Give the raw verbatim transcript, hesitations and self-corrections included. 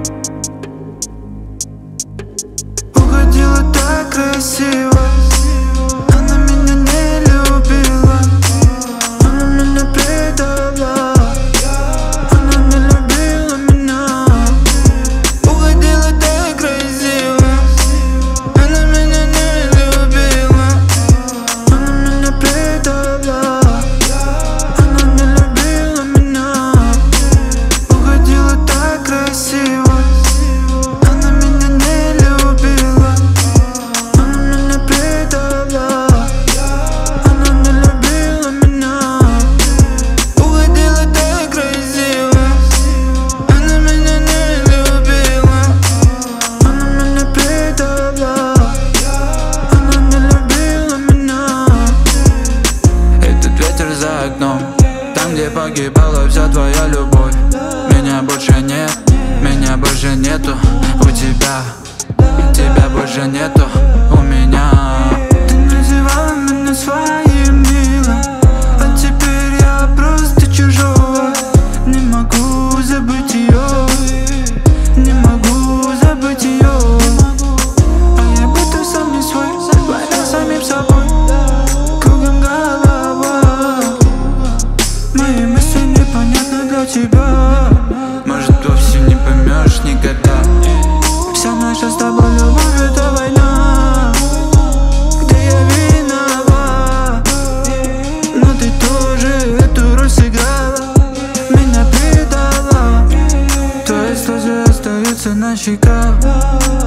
Уходила так красиво, она меня не любила, она меня предала, она не любила меня. Уходила так красиво, она меня не любила, она меня предала, она не любила меня. Уходила так красиво, она меня не любила, она меня предала, она не любила меня. Уходила так красиво, она меня не любила, она меня предала, она не любила меня. Этот ветер за окном, там, где погибала вся твоя любовь. Меня больше нет, меня больше нету у тебя, тебя больше нету у меня. Ты называла меня своим милым, а теперь я просто чужой. Не могу забыть ее, не могу забыть ее. А я будто сам не свой, война самим собой, кругом голова. Мои мысли непонятны для тебя, может, вовсе не поймешь никогда. Вся наша с тобой любовь — это война, где я виноват, но ты тоже эту роль сыграла, меня предала. Твои слезы остаются на щеках.